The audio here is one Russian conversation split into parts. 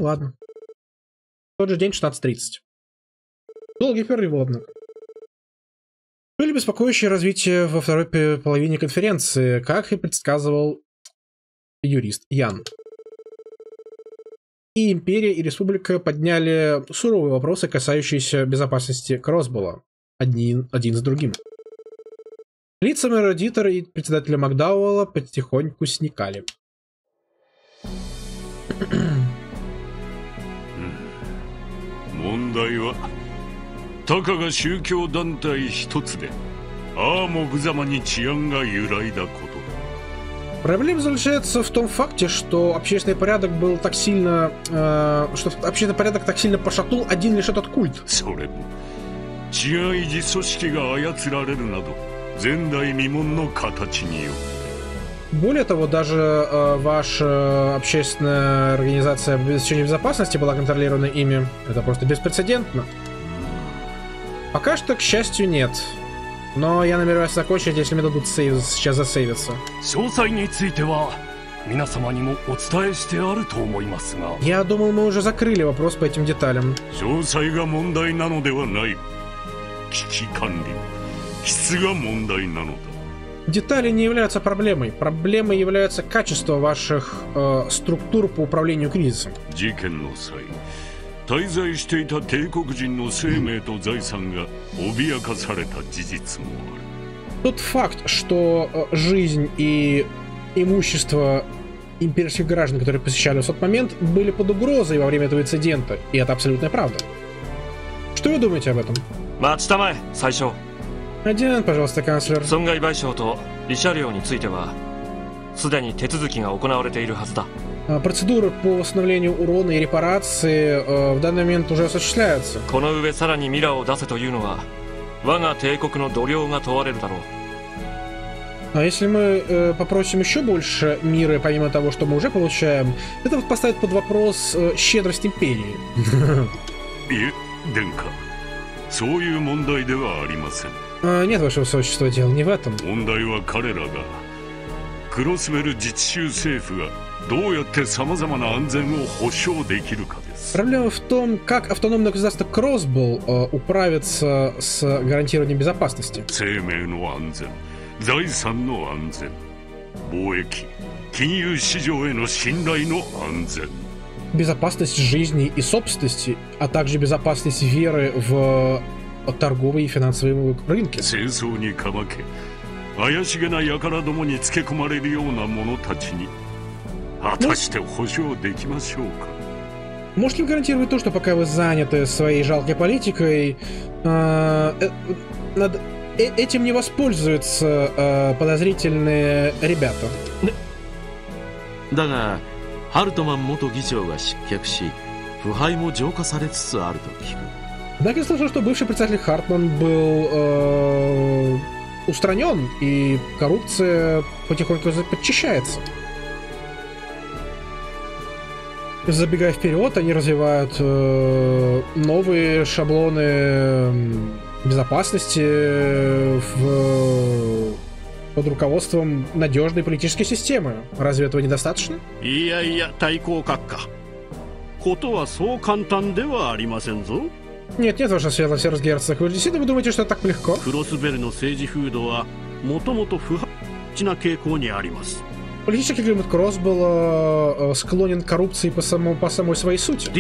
ладно. В тот же день, 16:30. Долгий перерыв, однако. Были беспокоящие развития во второй половине конференции, как и предсказывал юрист Ян. И Империя, и Республика подняли суровые вопросы, касающиеся безопасности Кросбола, один за другим. Лица мэра Дитера и председателя Макдауэлла потихоньку сникали. Проблема заключается в том факте, что общественный порядок был так сильно, пошатнул один лишь этот культ. Более того, даже ваша общественная организация обеспечения безопасности была контролирована ими. Это просто беспрецедентно. Пока что, к счастью, нет. Но я намереваюсь закончить, если мне дадут сейчас засейвиться. Я думал, мы уже закрыли вопрос по этим деталям. Детали не являются проблемой. Проблемой является качество ваших структур по управлению кризисом. Тот факт, что жизнь и имущество имперских граждан, которые посещали вас в тот момент, были под угрозой во время этого инцидента. И это абсолютная правда. Что вы думаете об этом? Один, пожалуйста, канцлер. Процедура по восстановлению урона и репарации в данный момент уже осуществляется. А если мы попросим еще больше мира, помимо того, что мы уже получаем, это поставит под вопрос щедрость империи. Нет, ваше высочество, дело не в этом. Проблема в том, как автономное государство Кросбол управится с гарантированием безопасности. Безопасность жизни и собственности, а также безопасность веры в торговые и финансовые рынки. Можете ли гарантировать то, что пока вы заняты своей жалкой политикой, этим не воспользуются подозрительные ребята? Так я слышал, что бывший председатель Хартман был устранен, и коррупция потихоньку подчищается. Забегая вперед, они развивают новые шаблоны безопасности под руководством надежной политической системы. Разве этого недостаточно? Нет, ваше светлость, эрцгерцог. Вы действительно думаете, что это так легко? Политический климат Кросбола склонен к коррупции по самой своей сути.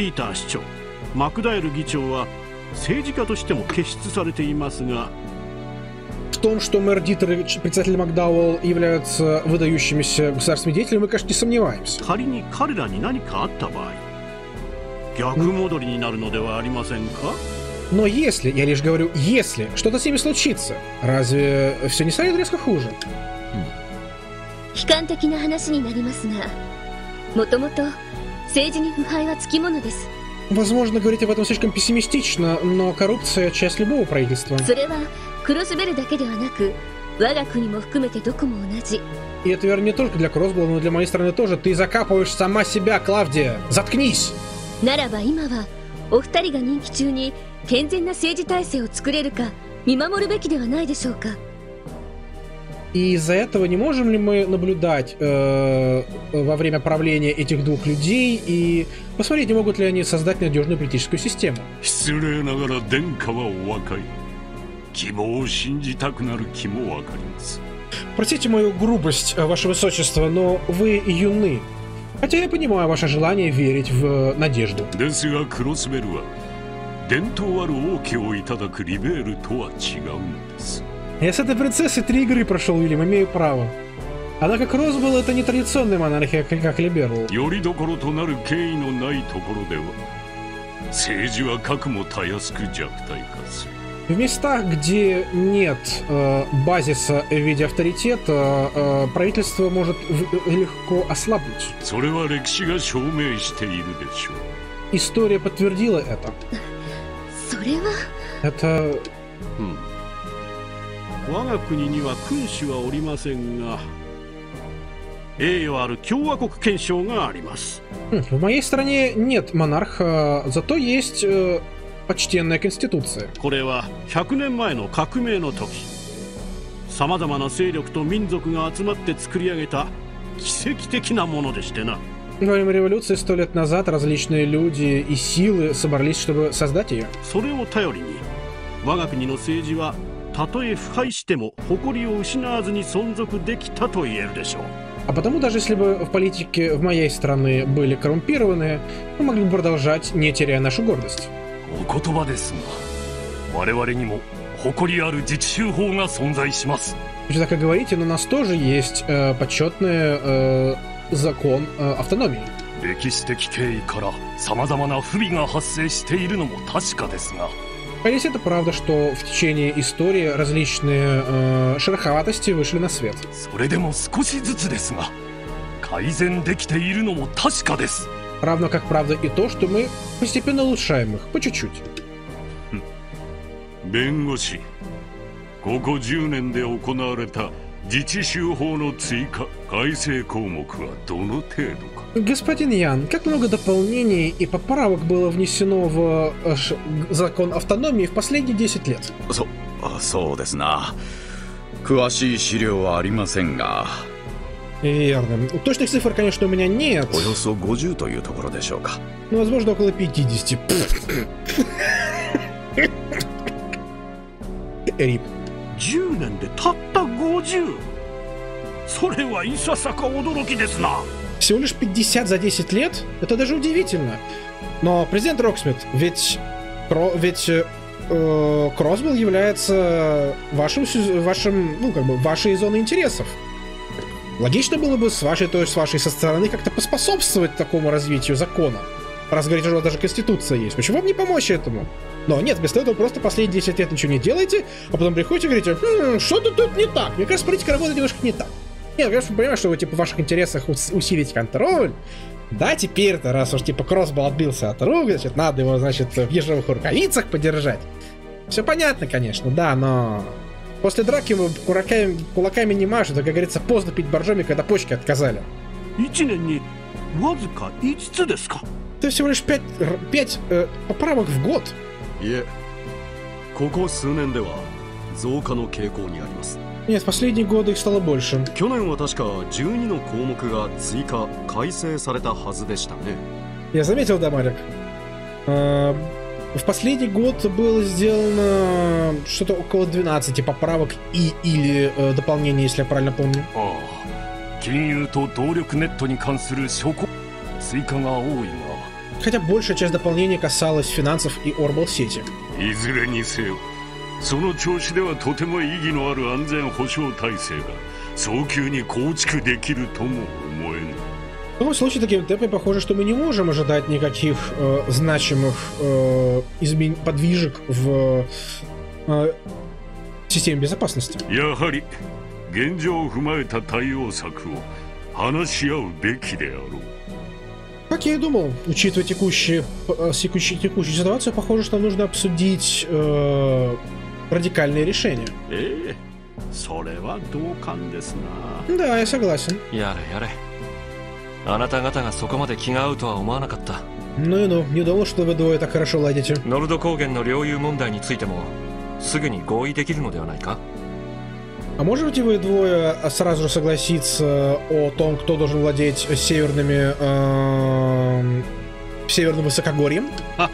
В том, что мэр Дитер и председатель Макдауэлл являются выдающимися государственными деятелями, мы, конечно, не сомневаемся. Но если, я лишь говорю, если что-то с ними случится, разве все не станет резко хуже? Возможно, говорить об этом слишком пессимистично, но коррупция — часть любого правительства. И это верно не только для Кросбола, но и для моей страны тоже. Ты закапываешь сама себя, Клавдия. Заткнись! И из-за этого не можем ли мы наблюдать во время правления этих двух людей и посмотреть, не могут ли они создать надежную политическую систему? 失礼ながら殿下はお若い。希望を信じたくなる気もわかります。 Простите мою грубость, ваше высочество, но вы юны. Хотя я понимаю ваше желание верить в надежду. ですがクロスベルは伝統ある王家をいただくリベールとは違うのです。 Я с этой принцессой 3 игры прошел, Уильям, имею право. Однако Кросбелл это не традиционная монархия, как Либерл. よりどころとなる権威のないところでは政治は核もたやすく弱体化する。 В местах, где нет базиса в виде авторитета, правительство может легко ослабнуть. それは歴史が証明しているでしょう。 История подтвердила это. それは Это... 我が国には君主はおりませんが栄誉ある共和国憲章があります。 В моей стране нет монарха, зато есть почтенная конституция. これは100年前の革命の時さまざまな勢力と民族が集まって作り上げた奇跡的なものでしてな。 Во время революции 100 лет назад различные люди и силы собрались, чтобы создать ее. それを頼りに我が国の政治はたとえ腐敗しても誇りを失わずに存続できたと言えるでしょう。 А потому, даже если бы в политике в моей страны были коррумпированы, мы могли бы продолжать, не теряя нашу гордость. お言葉ですが、我々にも誇りある自治州法が存在します。 Вы так и говорите, но у нас тоже есть почетный закон автономии. 歴史的経緯から様々な不備が発生しているのも確かですが、 Конечно, это правда, что в течение истории различные шероховатости вышли на свет. それでも少しずつですが、改善できているのも確かです。 Равно как правда и то, что мы постепенно улучшаем их, по чуть-чуть. 弁護士、ここ10年で行われた自治州法の追加改正項目はどの程度か。 Господин Ян, как много дополнений и поправок было внесено в закон автономии в последние 10 лет? そうですな。詳しい資料はありませんが。 Верно. Точных цифр, конечно, у меня нет. およそ50というところでしょうか。 Но, возможно, около 50. Рип. 10年でたった50。それはいささか驚きですな。 Всего лишь 50 за 10 лет? Это даже удивительно. Но, президент Роксмит, ведь Кросбелл является вашей зоной интересов. Логично было бы с вашей со стороны как-то поспособствовать такому развитию закона. Раз говорите, что у вас даже конституция есть. Почему вам не помочь этому? Но нет, вместо этого просто последние 10 лет ничего не делаете, а потом приходите и говорите, что-то тут не так. Мне кажется, политика работает немножко не так. Нет, конечно, понимаю, что вы, в ваших интересах усилить контроль. Да, теперь-то, раз уж, Кросбелл отбился от рук, значит, надо его, значит, в ежовых рукавицах подержать. Все понятно, конечно, да, но... После драки вы кулаками не машут, как говорится, поздно пить боржоми, когда почки отказали. 1年にわずか5つですか。 Это всего лишь 5 поправок в год. いえ、ここ数年では増加の傾向にあります。 Нет, в последние годы их стало больше. 去年は確か12の項目が追加改正されたはずでしたね。 Я заметил, да, Марик. В последний год было сделано что-то около 12 поправок или дополнений, если я правильно помню. ああ、金融と動力ネットに関する諸項追加が多いが。 Хотя большая часть дополнений касалась финансов и Орбал-сети. いずれにせよ、その調子ではとても意義のある安全保障体制が早急に構築できるとも思えぬ。 В любом случае, таким темпом похоже, что мы не можем ожидать никаких значимых подвижек в системе безопасности. やはり現状を踏まえた対応策を話し合うべきであろう。 Как я и думал, учитывая текущую ситуацию, похоже, что нужно обсудить радикальные решения. それは同感ですな。 Да, я согласен. やれやれ。あなた方がそこまで気が合うとは思わなかった。 Ну и ну, не думал, что вы двое так хорошо ладите. ノルド高原の領有問題についてもすぐに合意できるのではないか。 А можете вы двое сразу же согласиться о том, кто должен владеть северным высокогорьем?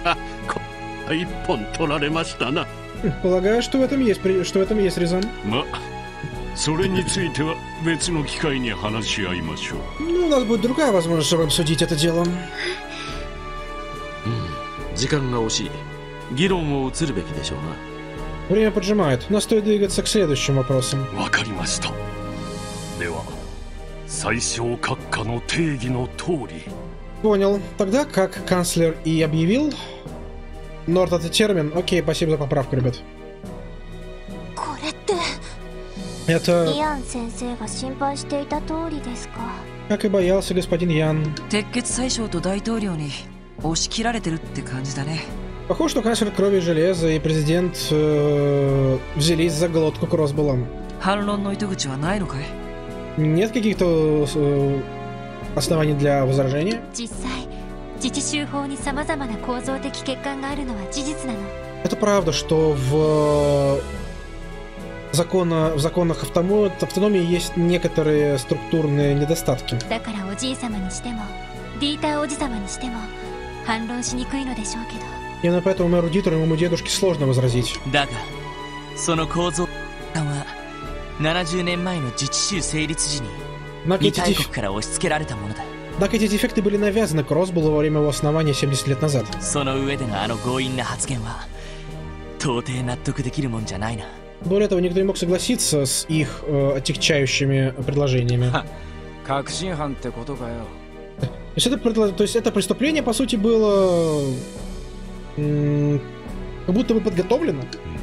Полагаю, что в этом есть резон. それについては別の機会に話し合いましょう。 Ну, у нас будет другая возможность, чтобы обсудить это дело. 時間が惜しい。議論を移るべきでしょうな。 Время поджимает. Но стоит двигаться к следующим вопросам. わかりました。では、最小閣下の定義の通り。 Понял. Тогда, как канцлер и объявил, Норд это термин. Окей, спасибо за поправку, ребят. これって Это, イアン先生が心配していた通りですか。 как и боялся господин Ян. 鉄血宰相と大統領に押し切られてるって感じだね。 Похоже, что канцлер крови и железа и президент взялись за глотку Кроссбелла. 反論の糸口はないのかい？ Нет каких-то оснований для возражения? 実際、自治州法に様々な構造的欠陥があるのは事実なの。 Это правда, что в законах автономии есть некоторые структурные недостатки. だからおじい様にしても、ディーターおじ様にしても反論しにくいのでしょうけど。 Именно поэтому мэру Дитеру и моему дедушке сложно возразить. だが、その構造感は70年前の自治州成立時に2大国から押し付けられたものだ。 Однако эти дефекты были навязаны Кроссбеллу во время его основания 70 лет назад. その上でのあの強引な発言は到底納得できるもんじゃないな。 Более того, никто не мог согласиться с их отягчающими предложениями. То есть это преступление, по сути, было как будто бы подготовлено.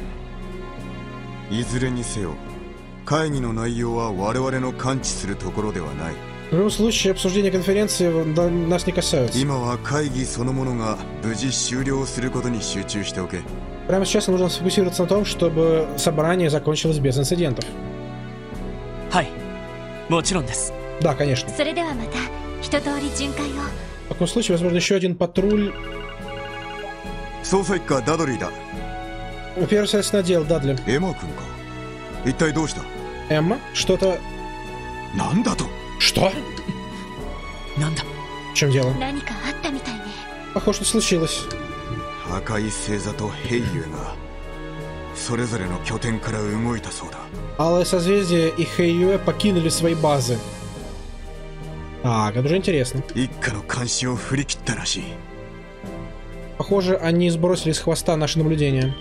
いずれにせよ、会議の内容は我々の関知するところではない。 В любом случае, обсуждение конференции нас не касаются. 今は会議そのものが無事終了することに集中しておけ。 Прямо сейчас нужно сфокусироваться на том, чтобы собрание закончилось без инцидентов. はい、もちろんです。 Да, конечно. それではまた一通り巡回を。 В таком случае, возможно, еще один патруль. 捜査一課ダドリーだ。 Первый следственный отдел, Дадли. エマ君か。一体どうした？ Эмма, что-то... なんだと？ Что? なんだ？ В чем дело? 何かあったみたいね。 Похоже, что случилось. 赤い星座とヘイユがそれぞれの拠点から動いたそうだ。 Алое созвездие и Хэйюэ покинули свои базы. Так, это уже интересно. 一家の監視を振り切ったらしい。 Похоже, они сбросили с хвоста наше наблюдение.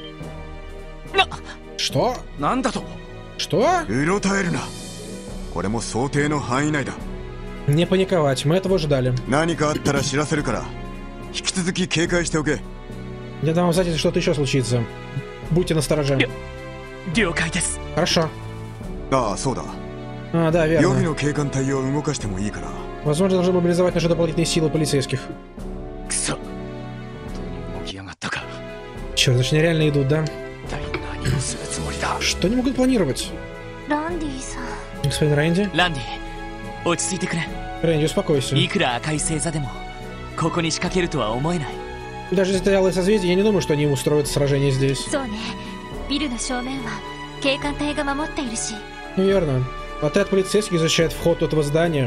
Что? なんだと？ Что? うろたえるな。これも想定の範囲内だ。 Не паниковать, мы этого ждали. 何かあったら知らせるから、引き続き警戒しておけ。 Я дам вам знать, если что-то еще случится. Будьте настороже. 了解です。 Хорошо. ああ、そうだ。 А, да, 予備 верно. の警官隊を動かしてもいいから。 Возможно, должны мобилизовать наши дополнительные силы полицейских. くそ。本当に動きやがったか。 Черт, значит, они реально идут, да? 一体何をするつもりだ。 Что они могут планировать? ランディさん。 Господин Рэнди? ランディ、落ち着いてくれ。 Рэнди, успокойся. いくら赤い星座でもここに仕掛けるとは思えない。 Даже если это алое созвездие, я не думаю, что они устроят сражение здесь. そうね。ビルの正面は警官隊が守っているし。 Верно. Отряд полицейских защищает вход этого здания.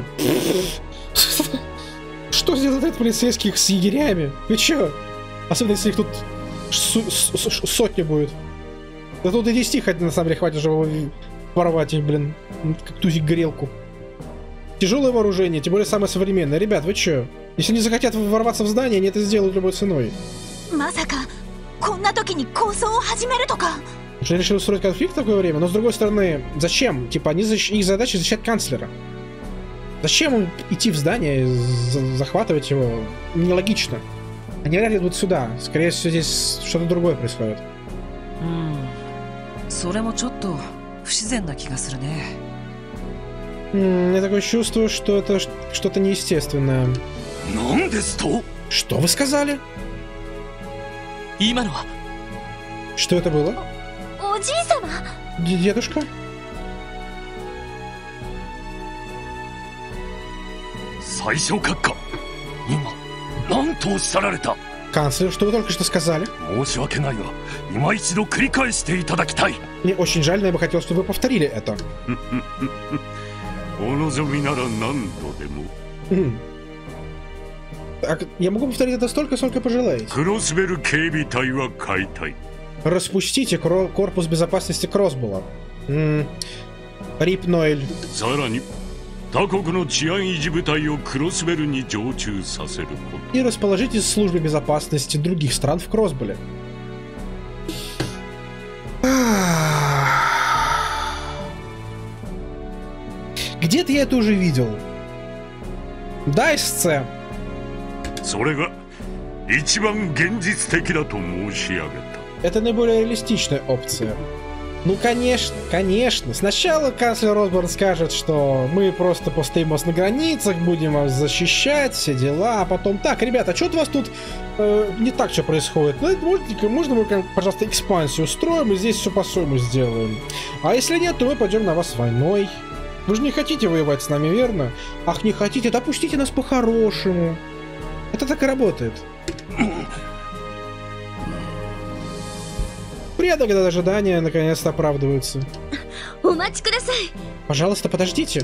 Что сделает отряд полицейских с егерями? Вы чё? Особенно если их тут сотня будет. Да тут и 10 хоть на самом деле хватит, чтобы ворвать их, блин, как тузик горелку. Тяжелое вооружение, тем более самое современное. Ребят, вы чё? Если они захотят ворваться в здание, они это сделают любой ценой. まさかこんな時に抗争を始めるとか。 Что они решили устроить конфликт в такое время? Но с другой стороны, зачем? Типа, их задача защищать канцлера. Зачем им идти в здание, захватывать его? Нелогично. Они вряд ли идут сюда. Скорее всего, здесь что-то другое происходит. それもちょっと不自然な気がするね。 У меня такое чувство, что это что-то неестественное. なんですと？ Что вы сказали? 今のは Что это было? おじい様。 Дедушка? 最小閣下。今、なんとおっしゃられた？ Канцлер, что вы только что сказали? Мне очень жаль, но я бы хотел, чтобы вы повторили это. Я могу повторить это столько, сколько пожелаете. Распустите корпус безопасности Кросбола. Рип Ноэль. И расположите службы безопасности других стран в Кросболе. Где-то я это уже видел. Да, СЦ. Это наиболее реалистичная опция. Ну, конечно, конечно. Сначала канцлер Росборн скажет, что мы просто постоим вас на границах, будем вас защищать, все дела, а потом так, ребята, а что-то у вас тут не так все происходит. Ну, можно мы, пожалуйста, экспансию устроим и здесь все по-своему сделаем. А если нет, то мы пойдем на вас войной. Вы же не хотите воевать с нами, верно? Ах, не хотите, да пустите нас по-хорошему. Это так и работает. Приятно, когда ожидания наконец-то оправдываются. Пожалуйста, подождите.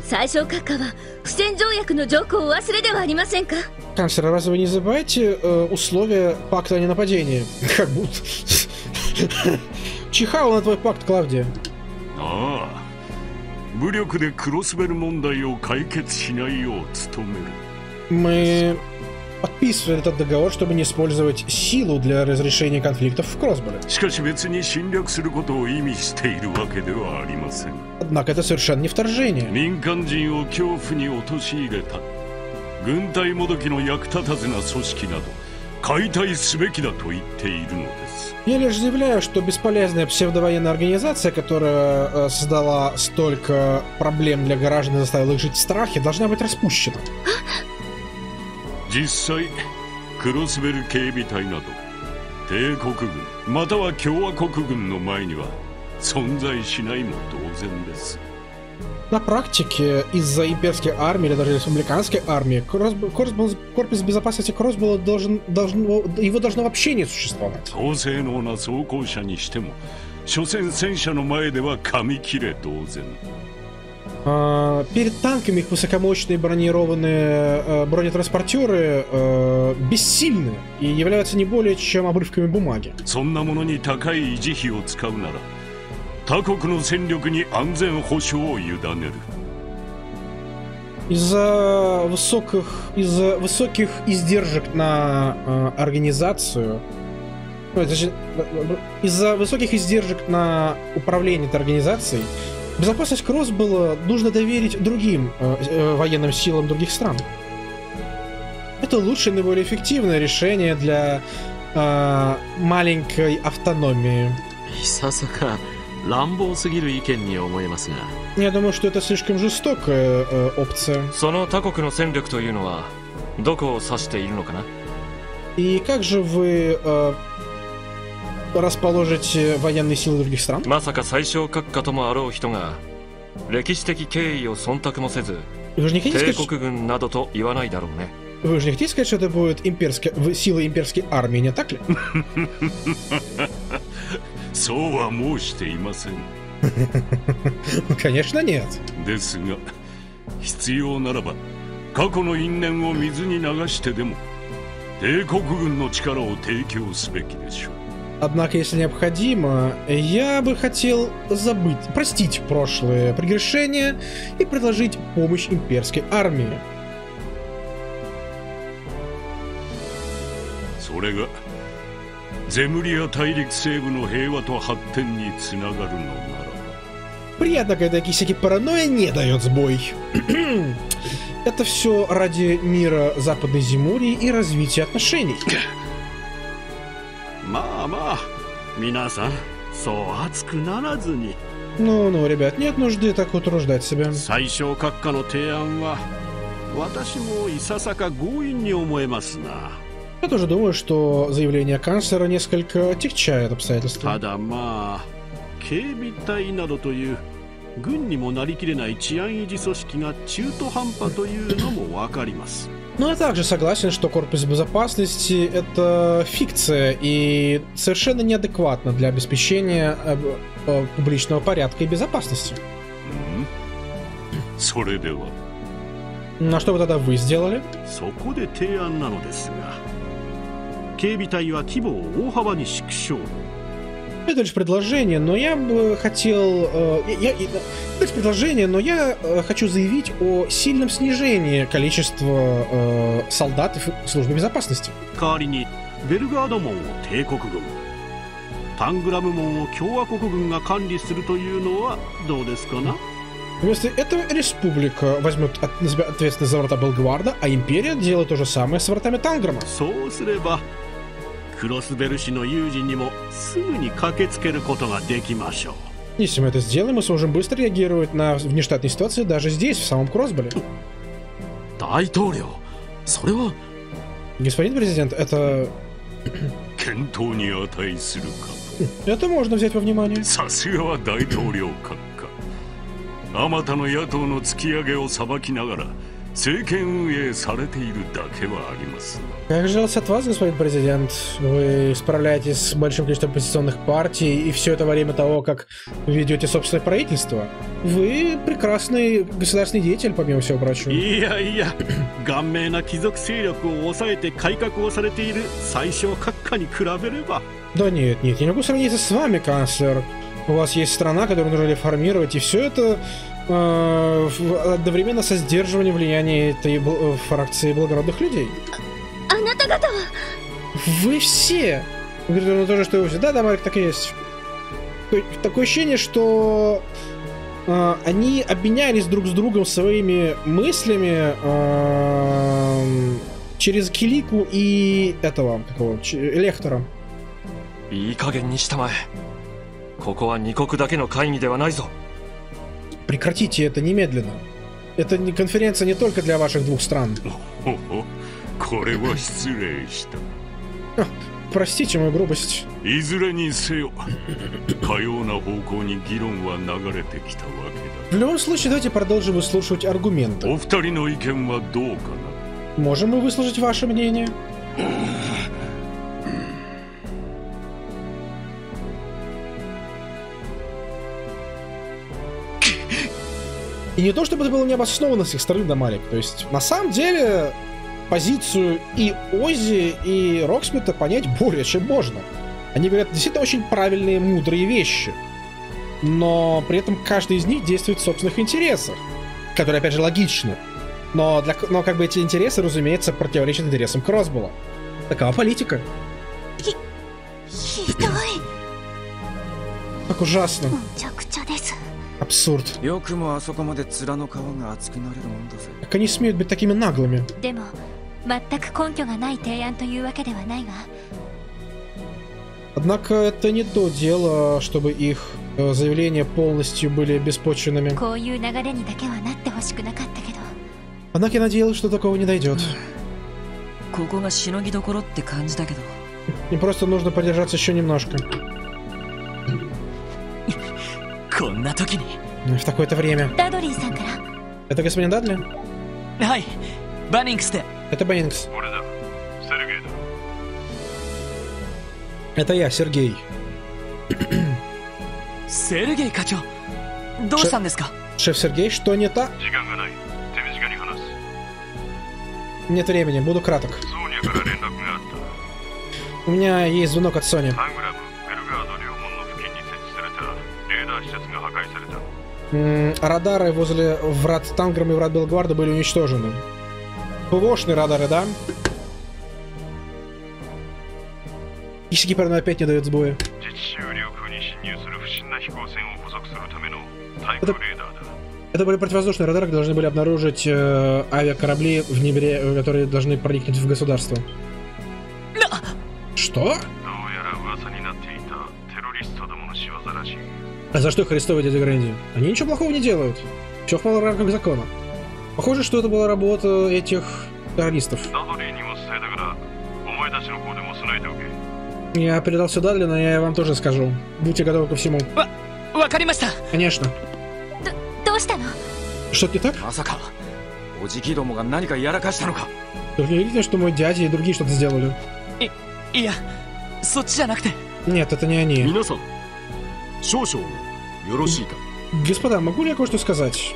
Канцлер, разве вы не забываете условия пакта о ненападении? Как будто. Чихал на твой пакт, Клавдия. Мы подписывали этот договор, чтобы не использовать силу для разрешения конфликтов в Кросболе. Однако это совершенно не вторжение. Я лишь заявляю, что бесполезная псевдовоенная организация, которая создала столько проблем для граждан и заставила их жить в страхе, должна быть распущена. На практике, из-за имперской армии или даже республиканской армии, корпус безопасности Кросбола его должно вообще не существовать. Перед танками их высокомощные бронированные бронетранспортеры бессильны и являются не более чем обрывками бумаги. Из-за высоких издержек на организацию, из-за высоких издержек на управление этой организацией, безопасность Кросбола нужно доверить другим военным силам других стран. Это лучшее и наиболее эффективное решение для маленькой автономии. Я думаю, что это слишком жестокая опция. И как же вы расположите военные силы других стран? Вы же не хотите сказать, что это будет силы имперской армии, не так ли? Конечно, нет. Однако, если необходимо, я бы хотел простить прошлые прегрешения и предложить помощь имперской армии. Приятно, когда кисяки паранойя не дает сбой. Это все ради мира Западной Земурии и развития отношений. Ну, ребят, нет нужды так утруждать себя. Я тоже думаю, что заявление канцлера несколько отягчает обстоятельства. Ну, я также согласен, что корпус безопасности — это фикция и совершенно неадекватно для обеспечения публичного порядка и безопасности. А что бы тогда вы сделали? Это лишь предложение, но я бы хотел... Это лишь предложение, но я хочу заявить о сильном снижении количества солдат в службе безопасности. Вместо этого республика возьмет на себя ответственность за врата Белгварда, а империя делает то же самое с вратами Танграма. Если мы это сделаем, мы сможем быстро реагировать на внештатные ситуации даже здесь, в самом Кросболе. Господин президент, это... Это можно взять во внимание. Как жалость от вас, господин президент. Вы справляетесь с большим количеством оппозиционных партий, и все это во время того, как вы ведете собственное правительство. Вы прекрасный государственный деятель, помимо всего прочего. Да нет, я не могу сравниться с вами, канцлер. У вас есть страна, которую нужно реформировать, и все это одновременно со сдерживанием влияния этой фракции благородных людей. Вы все! Вы говорите, то же, что и вы все. Да, Марик, так и есть. Такое ощущение, что они обменялись друг с другом своими мыслями через Килику и этого, какого, Лехтора. Прекратите это немедленно. Это не конференция не только для ваших двух стран. Простите мою грубость. В любом случае, давайте продолжим выслушивать аргументы. Можем мы выслушать ваше мнение? И не то, чтобы это было необоснованно с их стороны, Дамарик. То есть, на самом деле, позицию и Оззи, и Роксмита понять более чем можно. Они говорят действительно очень правильные, мудрые вещи. Но при этом каждый из них действует в собственных интересах. Которые, опять же, логичны. Но как бы эти интересы, разумеется, противоречат интересам Кросбола. Такова политика. Как ужасно. Абсурд. Как они смеют быть такими наглыми? Однако это не то дело, чтобы их заявления полностью были беспочвенными. Однако я надеялась, что такого не дойдет. Им просто нужно продержаться еще немножко. В такое-то время. Это господин Дадли? Это Баннингс. Это я, Сергей. Шеф Сергей, что не так? Нет времени, буду краток. У меня есть звонок от Сони. Радары возле врат Танграма и врат Белгварда были уничтожены. ПВОшные радары, да? Гипер опять не дает сбоя. Это были противовоздушные радары, которые должны были обнаружить авиакорабли в небе, которые должны проникнуть в государство. Что? А за что их арестовывать, дядя Грэнди? Они ничего плохого не делают. Все в рамках закона. Похоже, что это была работа этих террористов. Я передал все Дадли, но я вам тоже скажу. Будьте готовы ко всему. Конечно. Что-то не так? おじきどもが何かやらかしたのか。 Только не видите, что мой дядя и другие что-то сделали? いや、そっちじゃなくて。 Нет, это не они. 皆さん、少々よろしいか。 Господа, могу ли я кое-что сказать?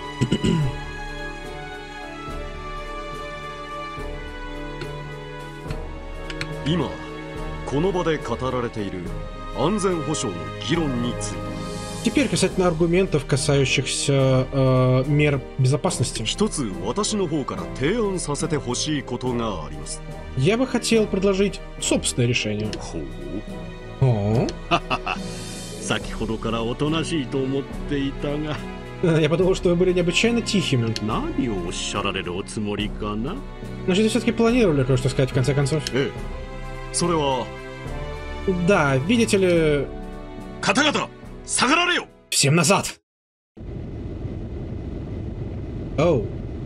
今この場で語られている安全保障の議論について。 Теперь касательно аргументов, касающихся мер безопасности. 一つ私の方から提案させてほしいことがあります。 Я бы хотел предложить собственное решение. ほう。 先ほどからおとなしいと思っていたが。 Я подумал, что вы были необычайно тихими. 何をおっしゃられるおつもりかな? Значит, вы все-таки планировали кое-что сказать в конце концов? それは。 Да, видите ли... 方々下がられよ! Всем назад! Оу.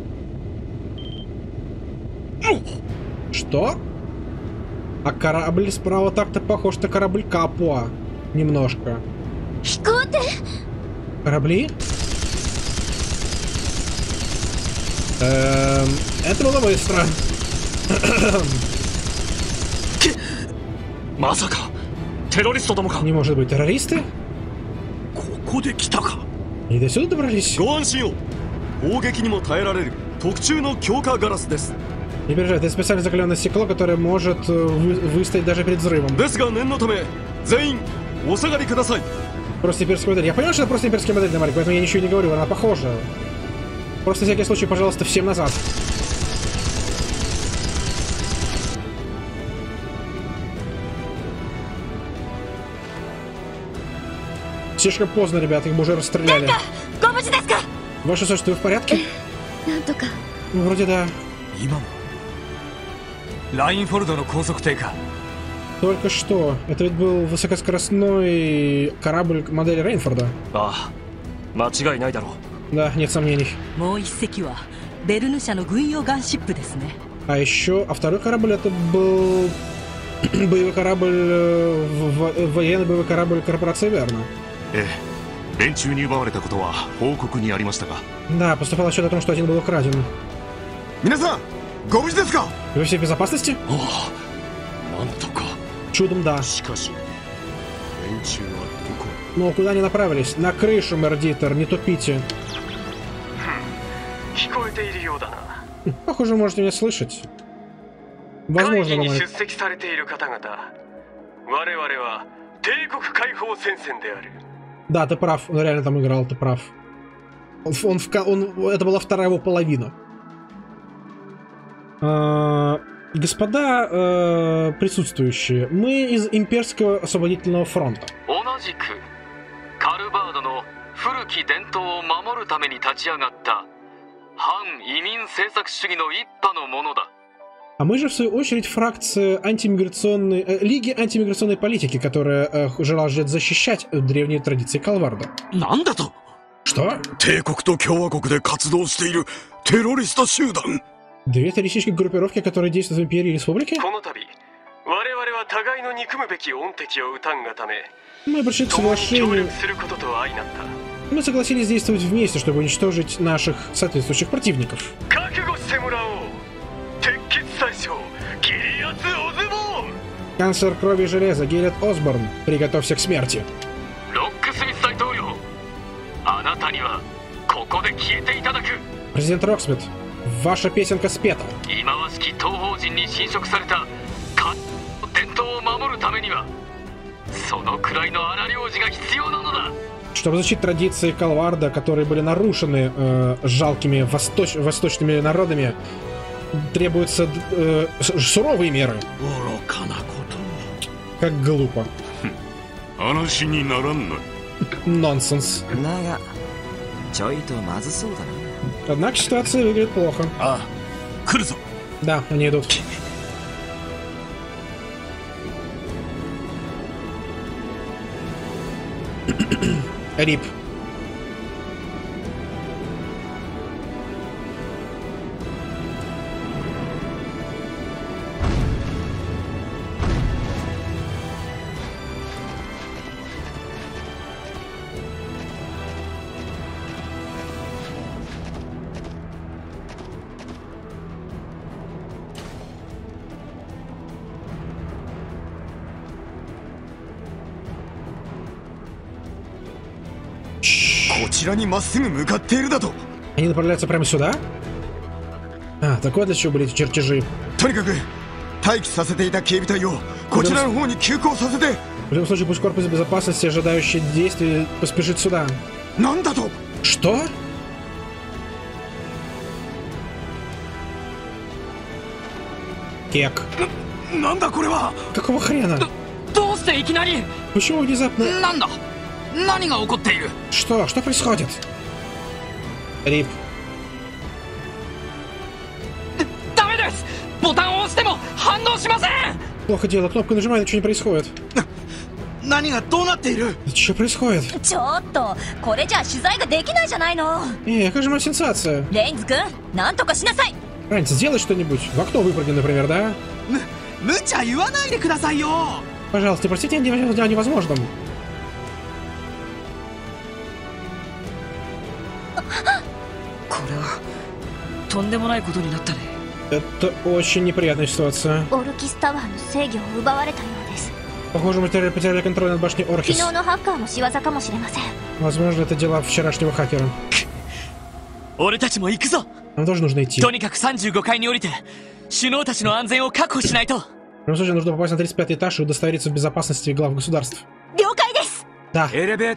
Что? А корабль справа так-то похож на корабль Капуа. Немножко. Корабли? Это было быстро. Не может быть, террористы? И до сюда добрались? Не переживай, это специально закаленное стекло, которое может выстоять даже перед взрывом. Просто имперская модель. Я понял, что это просто имперская модель, Марик, поэтому я ничего не говорю, она похожа. Просто на всякий случай, пожалуйста, всем назад. Слишком поздно, ребята, их бы уже расстреляли. Ваше Высочество, вы в порядке? Ну, вроде да. Только что. Это ведь был высокоскоростной корабль модели Рейнфорда. Да, нет сомнений. А еще, второй корабль это был боевой корабль, военный боевой корабль корпорации Верна. Да, поступал отчет о том, что один был украден. Вы все в безопасности? Чудом да. Но куда они направились? На крышу, Мердитер, не тупите. Похоже, можете меня слышать. Возможно, говорит. Да, ты прав, он реально там играл, ты прав. Это была вторая его половина. Господа присутствующие, мы из Имперского освободительного фронта. А мы же, в свою очередь, фракция антимиграционной... Лиги антимиграционной политики, которая желает защищать древние традиции Калварда. Что? Две террористические группировки, которые действуют в Империи и Республике? Мы пришли к соглашению... Мы согласились действовать вместе, чтобы уничтожить наших соответствующих противников. Канцлер крови и железа Гиллет Осборн, приготовься к смерти. Президент Роксмит, ваша песенка спета. Чтобы защитить традиции Калварда, которые были нарушены жалкими восточными народами, требуются суровые меры. Как глупо. Нонсенс. Однако ситуация выглядит плохо. Да, они идут. Рип. Они направляются прямо сюда? А, так вот для чего были эти чертежи. В любом случае, пусть корпус безопасности, ожидающий действий, поспешит сюда. Что? Кек. Какого хрена? Почему внезапно? Что? Что происходит? Рип. Плохо дело, кнопку нажимаю, ничего не происходит. Что происходит? Какая же моя сенсация? Рейнс, сделай что-нибудь. В окно выпрыгни, например, да? Пожалуйста, простите о невозможном. Это очень неприятная ситуация. Похоже, мы потеряли контроль над башней Орхис. Возможно, это дела вчерашнего хакера. Нам тоже нужно идти. В любом случае, нужно попасть на 35 этаж и удостовериться в безопасности глав государств. Да.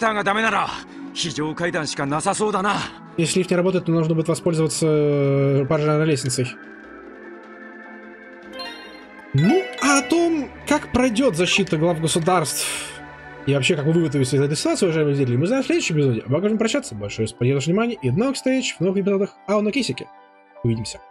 Если лифт не работает, то нужно будет воспользоваться пожарной лестницей. Ну, а о том, как пройдет защита глав государств и вообще, как мы выводимся из этой ситуации, уважаемые зрители, мы знаем в следующем эпизоде. Пока можем прощаться. Большое спасибо за внимание и до новых встреч в новых эпизодах Ао на Кисике. Увидимся.